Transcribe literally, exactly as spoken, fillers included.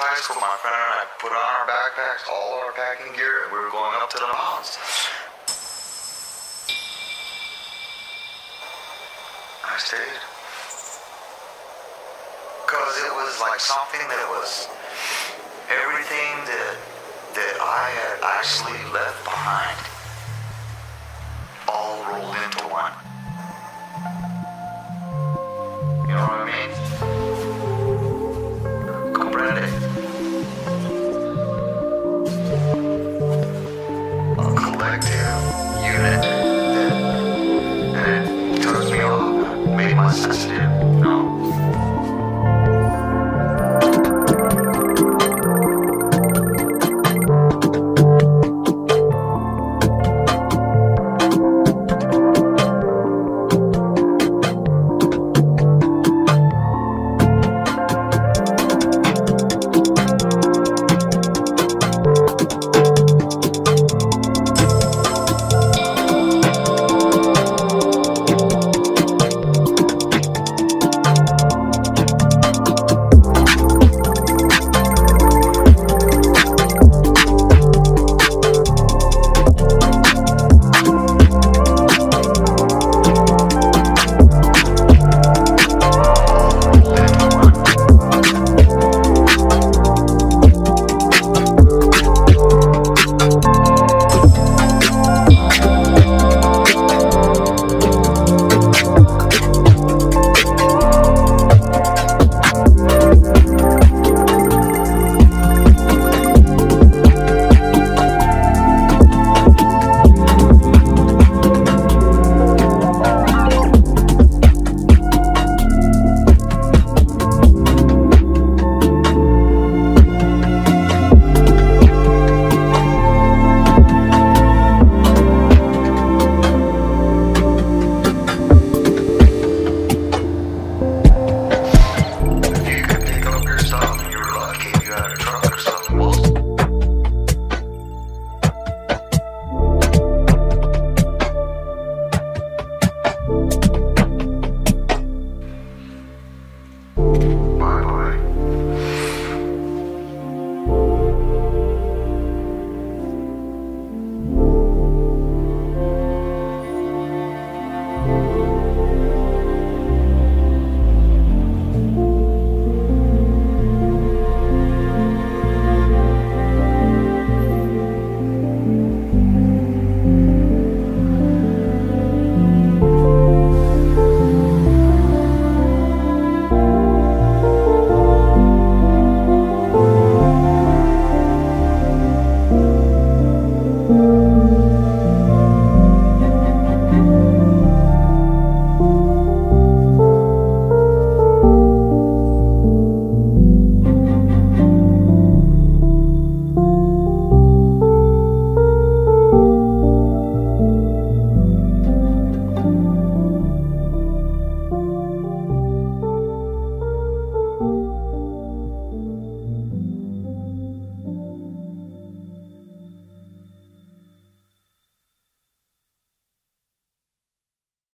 high school, my friend and I put on our backpacks, all our packing gear, and we were going up to the mountains. I stayed. Because it was like something that was everything that, that I had actually left behind, all rolled into one. You know what I mean?